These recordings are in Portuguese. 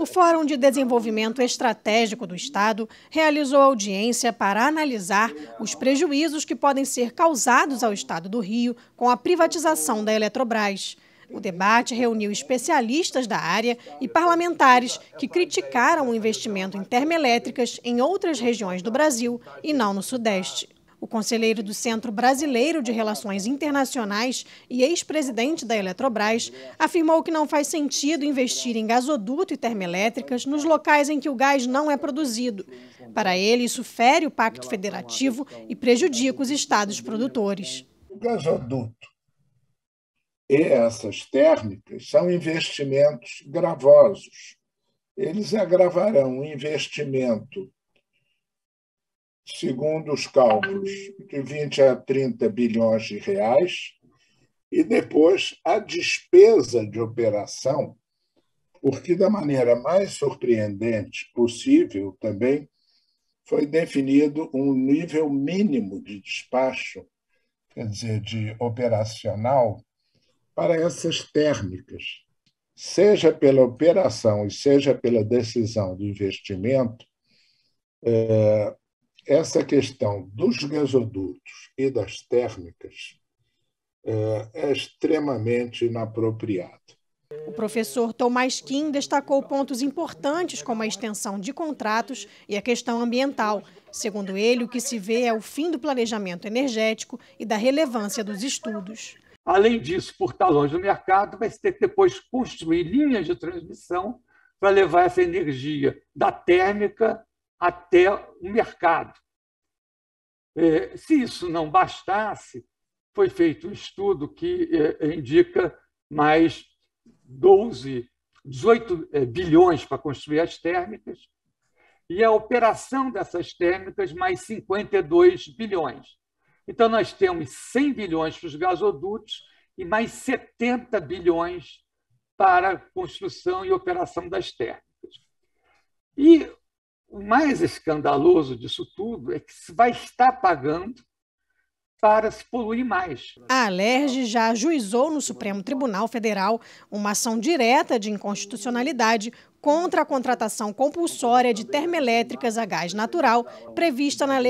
Fórum de Desenvolvimento Estratégico do Estado realizou audiência para analisar os prejuízos que podem ser causados ao Estado do Rio com a privatização da Eletrobras. O debate reuniu especialistas da área e parlamentares que criticaram o investimento em termoelétricas em outras regiões do Brasil e não no Sudeste. O conselheiro do Centro Brasileiro de Relações Internacionais e ex-presidente da Eletrobras afirmou que não faz sentido investir em gasoduto e termoelétricas nos locais em que o gás não é produzido. Para ele, isso fere o Pacto Federativo e prejudica os estados produtores. O gasoduto e essas térmicas são investimentos gravosos. Eles agravarão o investimento, segundo os cálculos, de 20 a 30 bilhões de reais, e depois a despesa de operação, porque da maneira mais surpreendente possível também foi definido um nível mínimo de despacho, quer dizer, de operacional, para essas térmicas, seja pela operação e seja pela decisão do investimento. Essa questão dos gasodutos e das térmicas é extremamente inapropriada. O professor Tomás Kim destacou pontos importantes como a extensão de contratos e a questão ambiental. Segundo ele, o que se vê é o fim do planejamento energético e da relevância dos estudos. Além disso, por estar longe do mercado, vai ter que depois construir linhas de transmissão para levar essa energia da térmica até o mercado. Se isso não bastasse, foi feito um estudo que indica mais 18 bilhões para construir as térmicas e a operação dessas térmicas mais 52 bilhões. Então, nós temos 100 bilhões para os gasodutos e mais 70 bilhões para a construção e operação das térmicas. E o mais escandaloso disso tudo é que se vai estar pagando para se poluir mais. A Alerj já ajuizou no Supremo Tribunal Federal uma ação direta de inconstitucionalidade contra a contratação compulsória de termoelétricas a gás natural prevista na Lei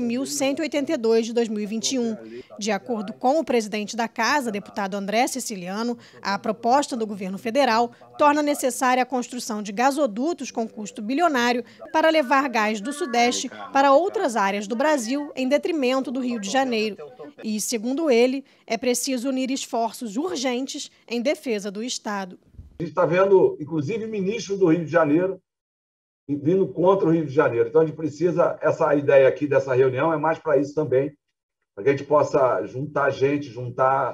14.182 de 2021. De acordo com o presidente da Casa, deputado André Siciliano, a proposta do governo federal torna necessária a construção de gasodutos com custo bilionário para levar gás do Sudeste para outras áreas do Brasil em detrimento do Rio de Janeiro. E, segundo ele, é preciso unir esforços urgentes em defesa do Estado. A gente está vendo, inclusive, ministros do Rio de Janeiro vindo contra o Rio de Janeiro. Então, a gente precisa, essa ideia aqui dessa reunião é mais para isso também, para que a gente possa juntar gente, juntar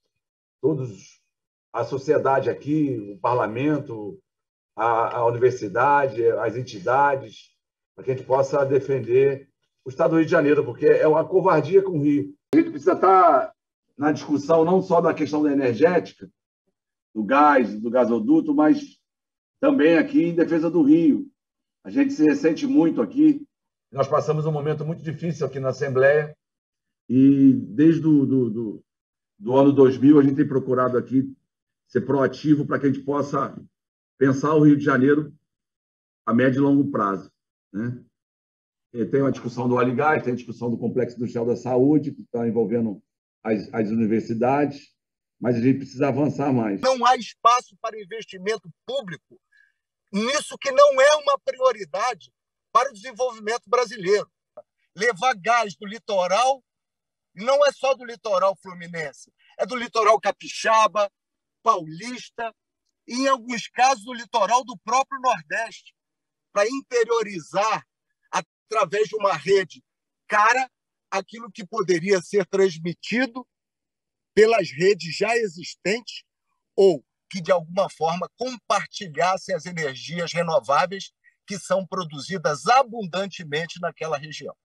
todos, a sociedade aqui, o parlamento, a universidade, as entidades, para que a gente possa defender o Estado do Rio de Janeiro, porque é uma covardia com o Rio. A gente precisa estar na discussão não só da questão da energética, do gás, do gasoduto, mas também aqui em defesa do Rio. A gente se ressente muito aqui. Nós passamos um momento muito difícil aqui na Assembleia e desde do ano 2000 a gente tem procurado aqui ser proativo para que a gente possa pensar o Rio de Janeiro a médio e longo prazo, né? Tem uma discussão do óleo e gás, tem a discussão do Complexo Industrial da Saúde, que está envolvendo as universidades, mas a gente precisa avançar mais. Não há espaço para investimento público nisso que não é uma prioridade para o desenvolvimento brasileiro. Levar gás do litoral não é só do litoral fluminense, é do litoral capixaba, paulista e, em alguns casos, do litoral do próprio Nordeste, para interiorizar, através de uma rede cara, aquilo que poderia ser transmitido pelas redes já existentes ou que, de alguma forma, compartilhassem as energias renováveis que são produzidas abundantemente naquela região.